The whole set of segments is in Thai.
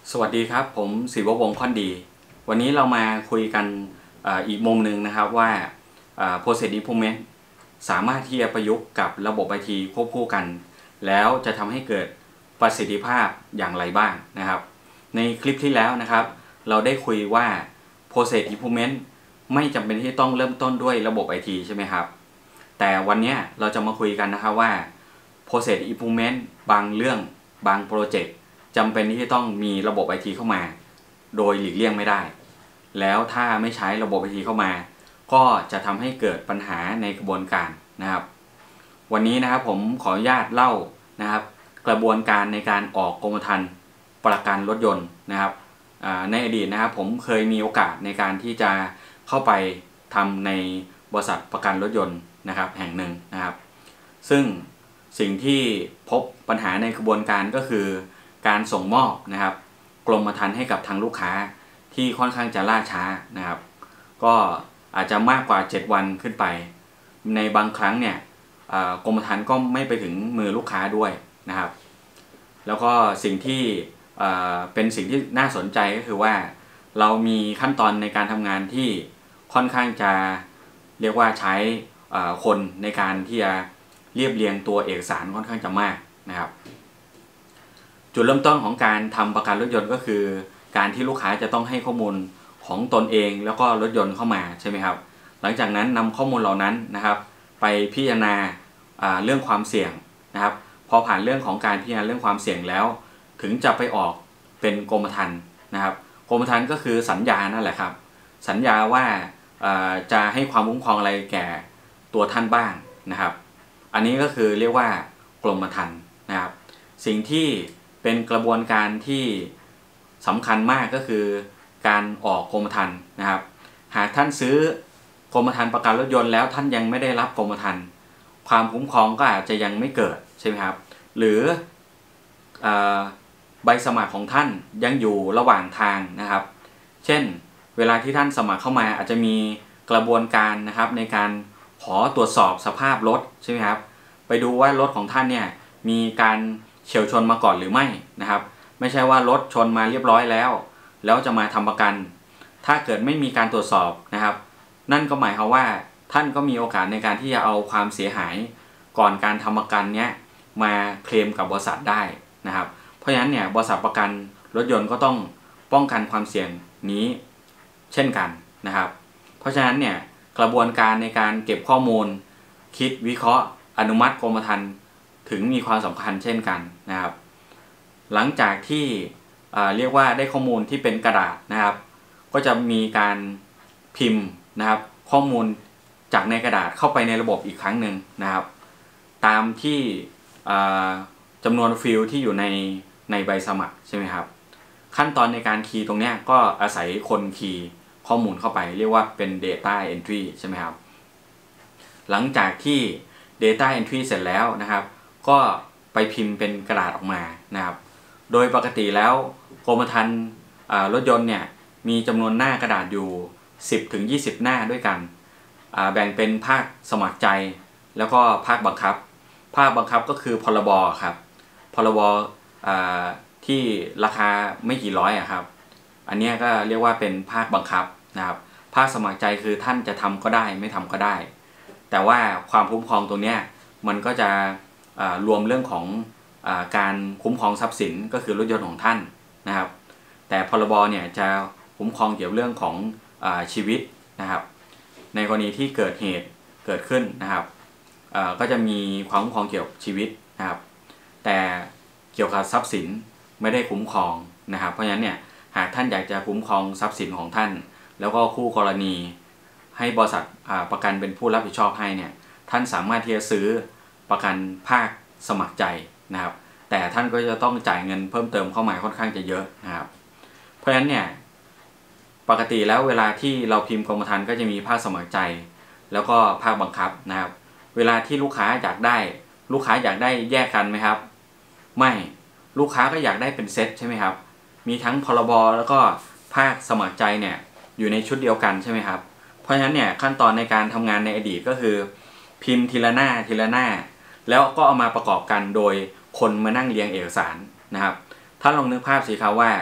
สวัสดีครับผมศิววงศ์ค่อนดีวันนี้เรามาคุยกันอีกมุมหนึ่งนะครับว่า Process Improvement สามารถที่จะประยุกต์กับระบบ IT ควบคู่กันแล้วจะทำให้เกิดประสิทธิภาพอย่างไรบ้างนะครับในคลิปที่แล้วนะครับเราได้คุยว่า Process Improvement ไม่จำเป็นที่ต้องเริ่มต้นด้วยระบบ IT ใช่ไหมครับแต่วันนี้เราจะมาคุยกันนะครับว่า Process Improvement บางเรื่องบางโปรเจกต์จำเป็นที่จะต้องมีระบบ IT เข้ามาโดยหลีกเลี่ยงไม่ได้แล้วถ้าไม่ใช้ระบบ IT เข้ามาก็จะทำให้เกิดปัญหาในกระบวนการนะครับวันนี้นะครับผมขออนุญาตเล่านะครับกระบวนการในการออกกรมธรรม์ประกันรถยนต์นะครับในอดีตนะครับผมเคยมีโอกาสในการที่จะเข้าไปทำในบริษัทประกันรถยนต์นะครับแห่งหนึ่งนะครับซึ่งสิ่งที่พบปัญหาในกระบวนการก็คือการส่งมอบนะครับกรมธรรม์ให้กับทางลูกค้าที่ค่อนข้างจะล่าช้านะครับก็อาจจะมากกว่า7วันขึ้นไปในบางครั้งเนี่ยกรมธรรม์ก็ไม่ไปถึงมือลูกค้าด้วยนะครับแล้วก็สิ่งที่เป็นสิ่งที่น่าสนใจก็คือว่าเรามีขั้นตอนในการทำงานที่ค่อนข้างจะเรียกว่าใช้คนในการที่จะเรียบเรียงตัวเอกสารค่อนข้างจะมากนะครับจุดเริ่มต้นของการทำประกันรถยนต์ก็คือการที่ลูกค้าจะต้องให้ข้อมูลของตนเองแล้วก็รถยนต์เข้ามาใช่ไหมครับหลังจากนั้นนำข้อมูลเหล่านั้นนะครับไปพิจารณาเรื่องความเสี่ยงนะครับพอผ่านเรื่องของการพิจารณาเรื่องความเสี่ยงแล้วถึงจะไปออกเป็นกรมธรรม์นะครับกรมธรรม์ก็คือสัญญานั่นแหละครับสัญญาว่าจะให้ความคุ้มครองอะไรแก่ตัวท่านบ้างนะครับอันนี้ก็คือเรียกว่ากรมธรรม์นะครับสิ่งที่เป็นกระบวนการที่สำคัญมากก็คือการออกกรมธรรม์นะครับหากท่านซื้อกรมธรรม์ประกันรถยนต์แล้วท่านยังไม่ได้รับกรมธรรม์ความคุ้มครองก็อาจจะยังไม่เกิดใช่ไหมครับหรือใบสมัครของท่านยังอยู่ระหว่างทางนะครับเช่นเวลาที่ท่านสมัครเข้ามาอาจจะมีกระบวนการนะครับในการขอตรวจสอบสภาพรถใช่ไหมครับไปดูว่ารถของท่านเนี่ยมีการเฉี่ยวชนมาก่อนหรือไม่นะครับไม่ใช่ว่ารถชนมาเรียบร้อยแล้วจะมาทำประกันถ้าเกิดไม่มีการตรวจสอบนะครับนั่นก็หมายความว่าท่านก็มีโอกาสในการที่จะเอาความเสียหายก่อนการทำประกันเนี้ยมาเคลมกับบริษัทได้นะครับเพราะฉะนั้นเนี่ยบริษัทประกันรถยนต์ก็ต้องป้องกันความเสี่ยงนี้เช่นกันนะครับเพราะฉะนั้นเนี่ยกระบวนการในการเก็บข้อมูลคิดวิเคราะห์อนุมัติกรมธรรม์ถึงมีความสำคัญเช่นกันนะครับหลังจากที่เรียกว่าได้ข้อมูลที่เป็นกระดาษนะครับก็จะมีการพิมพ์นะครับข้อมูลจากในกระดาษเข้าไปในระบบอีกครั้งหนึ่งนะครับตามที่จำนวนฟิลด์ที่อยู่ในใบสมัครใช่ไหมครับขั้นตอนในการคีย์ตรงนี้ก็อาศัยคนคีย์ข้อมูลเข้าไปเรียกว่าเป็น Data Entry ใช่ไหมครับหลังจากที่ Data Entry เสร็จแล้วนะครับก็ไปพิมพ์เป็นกระดาษออกมานะครับโดยปกติแล้วกรมธรรม์รถยนต์เนี่ยมีจำนวนหน้ากระดาษอยู่ 10-20 หน้าด้วยกันแบ่งเป็นภาคสมัครใจแล้วก็ภาคบังคับภาคบังคับก็คือพรบครับพรบที่ราคาไม่กี่ร้อยครับอันนี้ก็เรียกว่าเป็นภาคบังคับนะครับภาคสมัครใจคือท่านจะทำก็ได้ไม่ทำก็ได้แต่ว่าความคุ้มครองตรงนี้มันก็จะรวมเรื่องของการคุ้มครองทรัพย์สินก็คือรถยนต์ของท่านนะครับแต่พรบเนี่ยจะคุ้มครองเกี่ยวเรื่องของชีวิตนะครับในกรณีที่เกิดเหตุเกิดขึ้นนะครับก็จะมีความคุ้มครองเกี่ยวกับชีวิตนะครับแต่เกี่ยวกับทรัพย์สินไม่ได้คุ้มครองนะครับเพราะฉะนั้นเนี่ยหากท่านอยากจะคุ้มครองทรัพย์สินของท่านแล้วก็คู่กรณีให้บริษัทประกันเป็นผู้รับผิดชอบให้เนี่ยท่านสามารถที่จะซื้อประกันภาคสมัครใจนะครับแต่ท่านก็จะต้องจ่ายเงินเพิ่มเติมเข้ามาค่อนข้างจะเยอะนะครับเพราะฉะนั้นเนี่ยปกติแล้วเวลาที่เราพิมพ์กรมธรรม์ก็จะมีภาคสมัครใจแล้วก็ภาคบังคับนะครับเวลาที่ลูกค้าอยากได้แยกกันไหมครับไม่ลูกค้าก็อยากได้เป็นเซตใช่ไหมครับมีทั้งพรบแล้วก็ภาคสมัครใจเนี่ยอยู่ในชุดเดียวกันใช่ไหมครับเพราะฉะนั้นเนี่ยขั้นตอนในการทำงานในอดีตก็คือพิมพ์ทีละหน้าแล้วก็เอามาประกอบกันโดยคนมานั่งเรียงเอกสารนะครับถ้าลองนึกภาพสิครับว่าโอ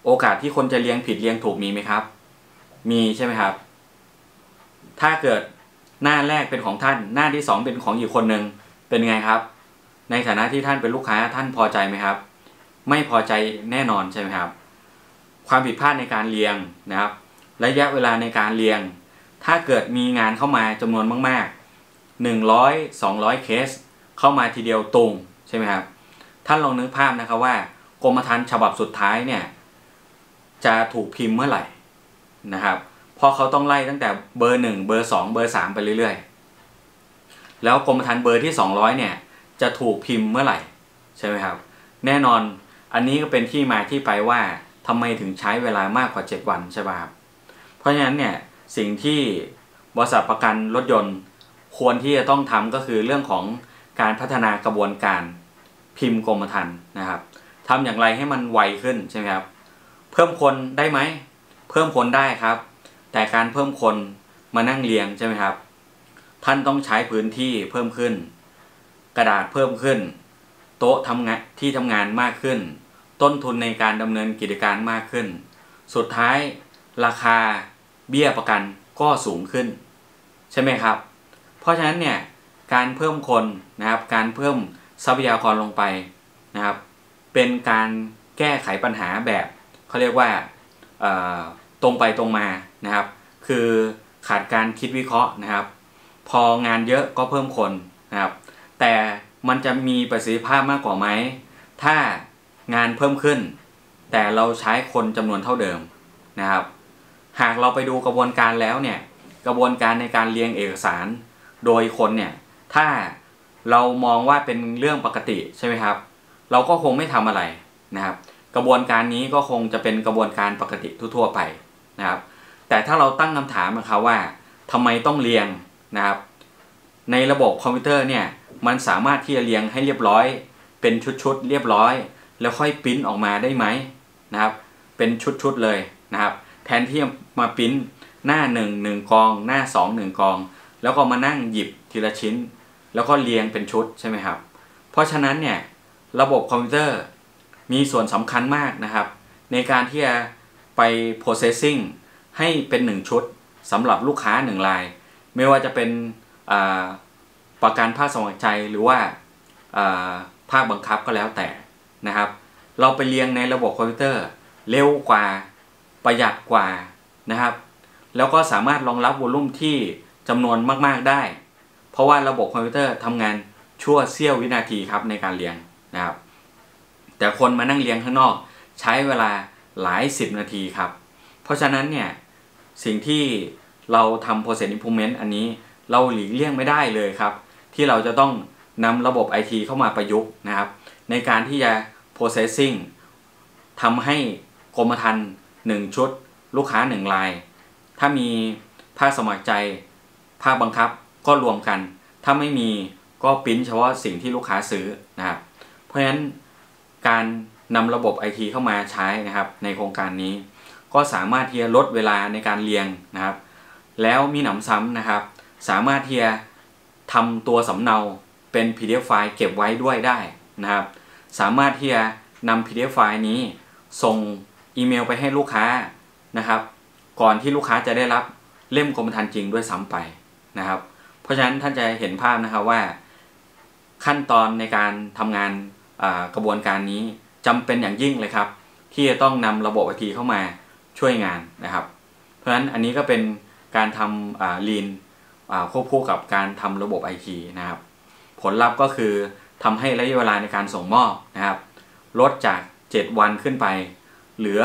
อกาสที่คนจะเรียงผิดเรียงถูกมีไหมครับมีใช่ไหมครับถ้าเกิดหน้าแรกเป็นของท่านหน้าที่2เป็นของอีกคนหนึ่งเป็นไงครับในฐานะที่ท่านเป็นลูกค้าท่านพอใจไหมครับไม่พอใจแน่นอนใช่ไหมครับความผิดพลาดในการเรียงนะครับระยะเวลาในการเรียงถ้าเกิดมีงานเข้ามาจำนวนมากๆ100-200เคสเข้ามาทีเดียวตุงใช่ไหมครับท่านลองนึกภาพนะครับว่ากรมธรรม์ฉบับสุดท้ายเนี่ยจะถูกพิมพ์เมื่อไหร่นะครับเพราะเขาต้องไล่ตั้งแต่เบอร์1เบอร์2เบอร์3ไปเรื่อยๆแล้วกรมธรรม์เบอร์ที่200เนี่ยจะถูกพิมพ์เมื่อไหร่ใช่ไหมครับแน่นอนอันนี้ก็เป็นที่มาที่ไปว่าทำไมถึงใช้เวลามากกว่า7วันใช่ป่ะครับเพราะฉะนั้นเนี่ยสิ่งที่บริษัทประกันรถยนต์ควรที่จะต้องทำก็คือเรื่องของการพัฒนากระบวนการพิมพ์กรมธรรม์นะครับทำอย่างไรให้มันไวขึ้นใช่ไหมครับเพิ่มคนได้ไหมเพิ่มคนได้ครับแต่การเพิ่มคนมานั่งเรียงใช่ไหมครับท่านต้องใช้พื้นที่เพิ่มขึ้นกระดาษเพิ่มขึ้นโต๊ะทำงานที่ทำงานมากขึ้นต้นทุนในการดำเนินกิจการมากขึ้นสุดท้ายราคาเบี้ยประกันก็สูงขึ้นใช่ไหมครับเพราะฉะนั้นเนี่ยการเพิ่มคนนะครับการเพิ่มทรัพยากรลงไปนะครับเป็นการแก้ไขปัญหาแบบเขาเรียกว่าตรงไปตรงมานะครับคือขาดการคิดวิเคราะห์นะครับพองานเยอะก็เพิ่มคนนะครับแต่มันจะมีประสิทธิภาพมากกว่าไหมถ้างานเพิ่มขึ้นแต่เราใช้คนจำนวนเท่าเดิมนะครับหากเราไปดูกระบวนการแล้วเนี่ยกระบวนการในการเรียงเอกสารโดยคนเนี่ยถ้าเรามองว่าเป็นเรื่องปกติใช่ไหมครับเราก็คงไม่ทำอะไรนะครับกระบวนการนี้ก็คงจะเป็นกระบวนการปกติทั่วๆไปนะครับแต่ถ้าเราตั้งคำถามนะครับว่าทำไมต้องเรียงนะครับในระบบคอมพิวเตอร์เนี่ยมันสามารถที่จะเรียงให้เรียบร้อยเป็นชุดๆเรียบร้อยแล้วค่อยปริ้นออกมาได้ไหมนะครับเป็นชุดๆเลยนะครับแทนที่จะมาปริ้นหน้า1 กองหน้า2 1 กองแล้วก็มานั่งหยิบทีละชิ้นแล้วก็เรียงเป็นชุดใช่ไหมครับเพราะฉะนั้นเนี่ยระบบคอมพิวเตอร์มีส่วนสำคัญมากนะครับในการที่จะไป processing ให้เป็น1ชุดสำหรับลูกค้า1รายไม่ว่าจะเป็นประกันภาคสมัครใจหรือว่าภาคบังคับก็แล้วแต่นะครับเราไปเรียงในระบบคอมพิวเตอร์เร็วกว่าประหยัดกว่านะครับแล้วก็สามารถรองรับวอลลุ่มที่จำนวนมากๆได้เพราะว่าระบบคอมพิวเตอร์ทำงานชั่วเสี้ยววินาทีครับในการเรียงนะครับแต่คนมานั่งเรียงข้างนอกใช้เวลาหลาย10นาทีครับเพราะฉะนั้นเนี่ยสิ่งที่เราทำ process improvement อันนี้เราหลีกเลี่ยงไม่ได้เลยครับที่เราจะต้องนำระบบ IT เข้ามาประยุกต์นะครับในการที่จะ processing ทำให้กรมธรรม์1ชุดลูกค้า1รายถ้ามีภาคสมัครใจภาคบังคับก็รวมกันถ้าไม่มีก็ปริ้นเฉพาะสิ่งที่ลูกค้าซื้อนะครับเพราะฉะนั้นการนำระบบ IT เข้ามาใช้นะครับในโครงการนี้ก็สามารถที่จะลดเวลาในการเรียงนะครับแล้วมีหนำซ้ำนะครับสามารถที่จะทำตัวสำเนาเป็น PDF ไฟล์เก็บไว้ด้วยได้นะครับสามารถที่จะนำ PDF ไฟล์นี้ส่งอีเมลไปให้ลูกค้านะครับก่อนที่ลูกค้าจะได้รับเล่มกรมธรรม์จริงด้วยซ้ำไปนะครับเพราะฉะนั้นท่านจะเห็นภาพนะครับว่าขั้นตอนในการทำงานกระบวนการนี้จำเป็นอย่างยิ่งเลยครับที่จะต้องนำระบบ IT เข้ามาช่วยงานนะครับเพราะฉะนั้นอันนี้ก็เป็นการทำLeanควบคู่กับการทำระบบ IT นะครับผลลัพธ์ก็คือทำให้ระยะเวลาในการส่งมอบนะครับลดจาก7วันขึ้นไปเหลือ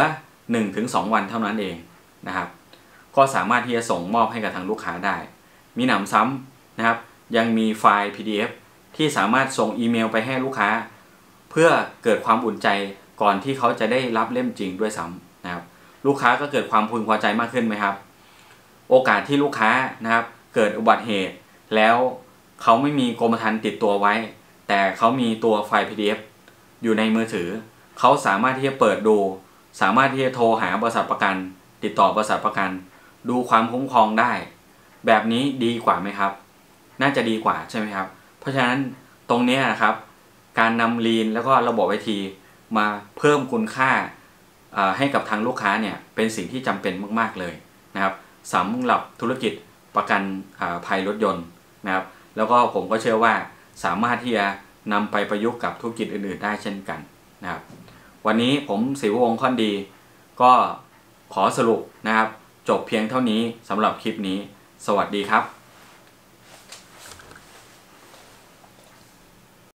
1-2 วันเท่านั้นเองนะครับก็สามารถที่จะส่งมอบให้กับทางลูกค้าได้มีหนำซ้ำนะครับยังมีไฟล์ PDF ที่สามารถส่งอีเมลไปให้ลูกค้าเพื่อเกิดความอุ่นใจก่อนที่เขาจะได้รับเล่มจริงด้วยซ้ำนะครับลูกค้าก็เกิดความพึงพอใจมากขึ้นไหมครับโอกาสที่ลูกค้านะครับเกิดอุบัติเหตุแล้วเขาไม่มีกรมธรรม์ติดตัวไว้แต่เขามีตัวไฟล์ PDF อยู่ในมือถือเขาสามารถที่จะเปิดดูสามารถที่จะโทรหาบริษัทประกันติดต่อบริษัทประกันดูความคุ้มครองได้แบบนี้ดีกว่าไหมครับน่าจะดีกว่าใช่ไหมครับเพราะฉะนั้นตรงนี้นะครับการนำ Lean แล้วก็ระบบ IT มาเพิ่มคุณค่าให้กับทางลูกค้าเนี่ยเป็นสิ่งที่จำเป็นมากๆเลยนะครับสำหรับธุรกิจประกันภัยรถยนต์นะครับแล้วก็ผมก็เชื่อว่าสามารถที่จะนำไปประยุกต์กับธุรกิจอื่นๆได้เช่นกันนะครับวันนี้ผมศิววงศ์ค่อนดีก็ขอสรุปนะครับจบเพียงเท่านี้สำหรับคลิปนี้สวัสดีครับ